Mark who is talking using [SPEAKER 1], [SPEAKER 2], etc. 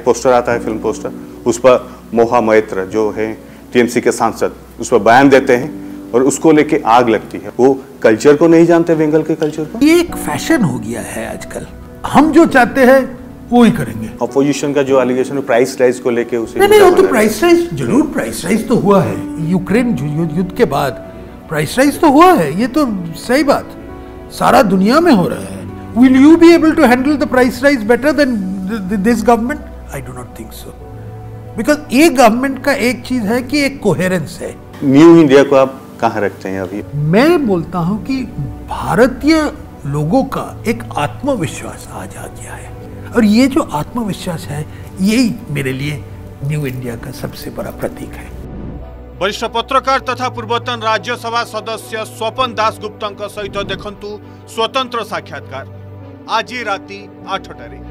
[SPEAKER 1] Poster आता है, film poster, उस पर मोहा मैत्र जो है टीएमसी के सांसद उस पर बयान देते हैं और उसको लेके आग लगती है। वो कल्चर को नहीं जानते, बंगाल के कल्चर को।
[SPEAKER 2] ये एक फैशन हो गया है आजकल, हम जो चाहते हैं वो ही करेंगे।
[SPEAKER 1] अपोजिशन का जो एलिगेशन प्राइस राइज को लेके उसे
[SPEAKER 2] नहीं, वो तो प्राइस राइज जरूर, प्राइस राइज तो हुआ है यूक्रेन युद्ध के बाद, प्राइस राइज तो हुआ है, ये तो सही बात सारा दुनिया में हो रहा है। Will you be able to handle the price rise better than this government? I do not think so, because एक गवर्नमेंट का एक चीज है कि एक कोहेरेंस है।
[SPEAKER 1] न्यू इंडिया को आप कहाँ रखते हैं अभी?
[SPEAKER 2] मैं बोलता हूं कि भारतीय लोगों का एक आत्मविश्वास आज आ गया है, और ये जो आत्मविश्वास है यही मेरे लिए न्यू इंडिया का सबसे बड़ा प्रतीक है।
[SPEAKER 3] वरिष्ठ पत्रकार तथा पूर्वतन राज्यसभा सदस्य स्वपन दासगुप्ता सहित देखंतु स्वतंत्र साक्षात्कार आज राति 8 टारे।